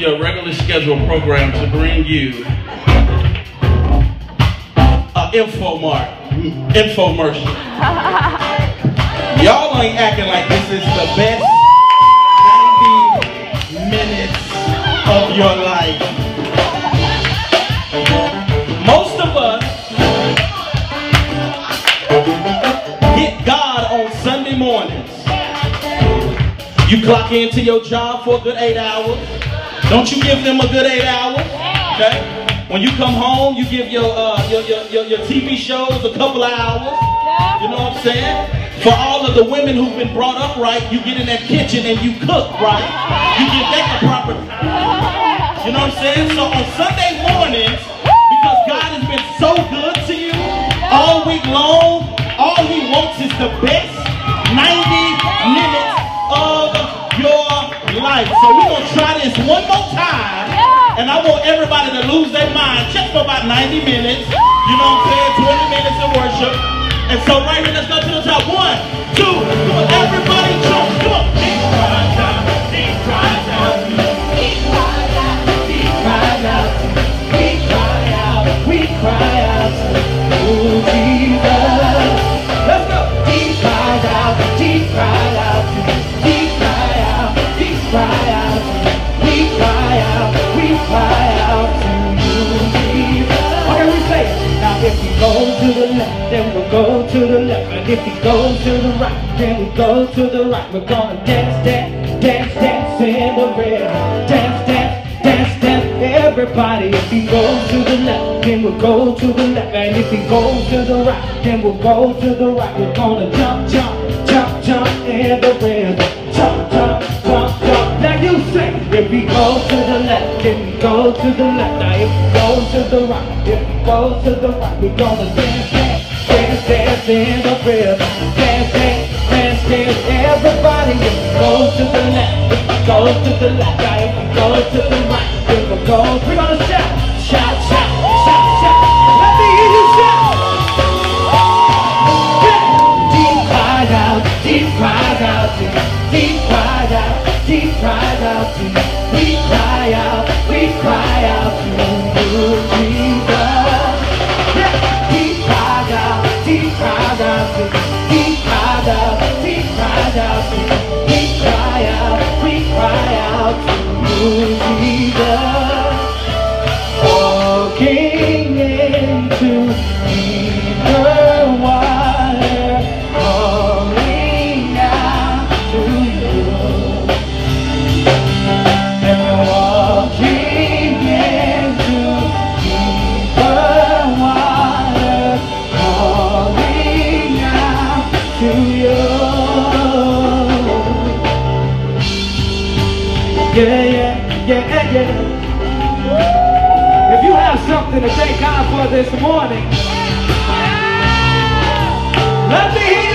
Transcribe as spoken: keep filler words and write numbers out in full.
your regularly scheduled program to bring you an infomart, infomercial. Y'all ain't acting like this is the best ninety minutes of your life. Most of us get God on Sunday mornings. You clock into your job for a good eight hours. Don't you give them a good eight hours? Okay? When you come home, you give your, uh, your, your, your, your T V shows a couple of hours. You know what I'm saying? For all of the women who've been brought up right, you get in that kitchen and you cook right. You give that the proper time. You know what I'm saying? So on Sunday mornings, because God has been so good to you all week long, all He wants is the best ninety minutes of your life. So we're going to try this one more time, and I want everybody to lose their mind just for about ninety minutes. You know what I'm saying? twenty minutes of worship. And so right here, let's go to the top. One, two, come on, everybody jump, come on. He cries out, he cries out, he cries out, he cries out, he cries out, we cry out, oh Jesus. Let's go. He cries out, he cries out, he cries out, he cries out, we cry out, we cry out to you, Jesus. Okay, we say it. Now if we go to the left, then we'll go to the left. And if we go to the right, then we go to the right. We're gonna dance, dance, dance, dance in the rhythm. Dance, dance, dance, dance, everybody. If we go to the left, then we'll go to the left. And if we go to the right, then we'll go to the right. We're gonna jump, jump, jump, jump in the rhythm. Jump, jump, jump, jump. Now you say, if we go to the left, then we go to the left. Now if we go to the right, if we go to the right, we're gonna dance, dance, dance, dance in the rhythm. Dance, dance, dance, dance, everybody. If we go to the left, if we go to the left. Now if we go to the right, if we go, we're gonna shout, shout, shout, shout, shout. Let me hear you shout. Yeah. Deep cries out, deep cries out, deep cries out, deep cries out, we cry out, we cry out to you, Jesus. Yeah. Deep cries out, deep cries out, deep cries out, deep cries out, we cry out, we cry out to you, Jesus. Walking into deeper water, calling out to you. And walking into deeper water, calling out to you. Yeah, yeah, yeah, yeah. If you have something to thank God for this morning, let me hear